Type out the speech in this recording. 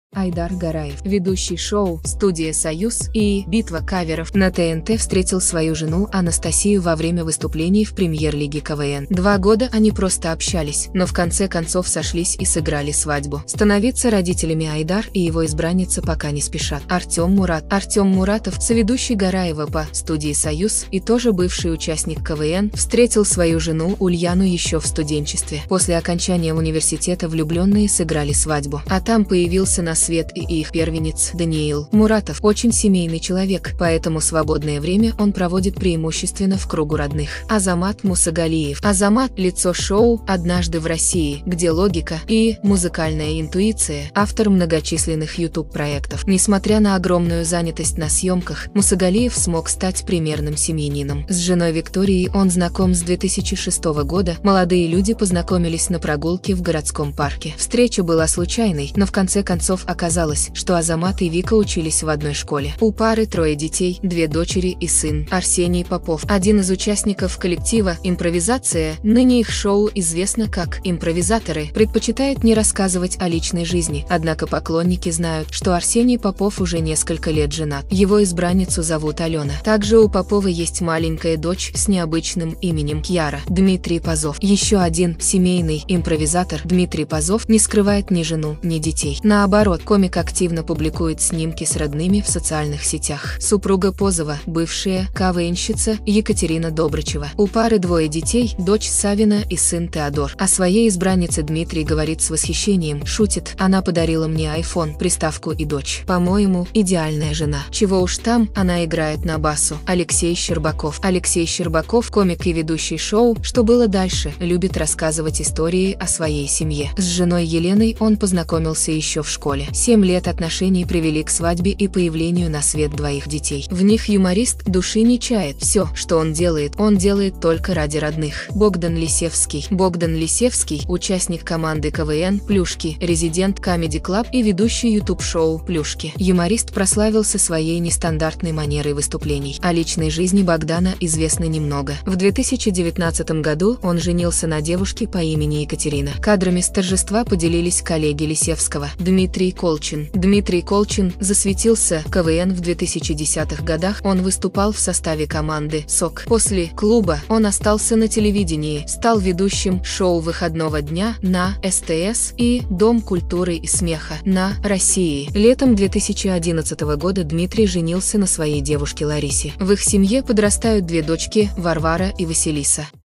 Айдар Гараев, ведущий шоу «Студия Союз» и «Битва каверов» на ТНТ, встретил свою жену Анастасию во время выступлений в премьер-лиге КВН. 2 года они просто общались, но в конце концов сошлись и сыграли свадьбу. Становиться родителями Айдар и его избранница пока не спешат. Артем Муратов, соведущий Гараева по «Студии Союз» и тоже бывший участник КВН, встретил свою жену Ульяну еще в студенчестве. После окончания университета влюбленные сыграли свадьбу, а там появился на свет и их первенец Даниил. Муратов очень семейный человек, поэтому свободное время он проводит преимущественно в кругу родных. Азамат Мусагалиев. Азамат – лицо шоу «Однажды в России», где логика и музыкальная интуиция, автор многочисленных YouTube-проектов. Несмотря на огромную занятость на съемках, Мусагалиев смог стать примерным семьянином. С женой Викторией он знаком с 2006 года. Молодые люди познакомились на прогулке в городском парке. Встреча была случайной, но в конце концов оказалось, что Азамат и Вика учились в одной школе. У пары 3 детей, 2 дочери и сын. Арсений Попов, один из участников коллектива «Импровизация», ныне их шоу известно как «Импровизаторы», предпочитает не рассказывать о личной жизни, однако поклонники знают, что Арсений Попов уже несколько лет женат. Его избранницу зовут Алена. Также у Попова есть маленькая дочь с необычным именем Кьяра. Дмитрий Пазов, еще один семейный импровизатор. Дмитрий Пазов не скрывает ни жену, ни детей. Наоборот, комик активно публикует снимки с родными в социальных сетях. Супруга Позова, бывшая КВНщица Екатерина Добрычева. У пары 2 детей, дочь Савина и сын Теодор. О своей избраннице Дмитрий говорит с восхищением, шутит: «Она подарила мне iPhone, приставку и дочь. По-моему, идеальная жена. Чего уж там, она играет на басу». Алексей Щербаков, комик и ведущий шоу «Что было дальше», любит рассказывать истории о своей семье. С женой Еленой он познакомился еще в школе. 7 лет отношений привели к свадьбе и появлению на свет 2 детей. В них юморист души не чает. Все, что он делает только ради родных. Богдан Лисевский, участник команды КВН «Плюшки», резидент Comedy Club и ведущий YouTube-шоу «Плюшки». Юморист прославился своей нестандартной манерой выступлений. О личной жизни Богдана известно немного. В 2019 году он женился на девушке по имени Екатерина. Кадрами с торжества поделились коллеги Лисевского. Дмитрий Колчин засветился в КВН в 2010-х годах. Он выступал в составе команды «СОК». После клуба он остался на телевидении, стал ведущим шоу «Выходного дня» на СТС и «Дом культуры и смеха» на России. Летом 2011 года Дмитрий женился на своей девушке Ларисе. В их семье подрастают 2 дочки, Варвара и Василиса.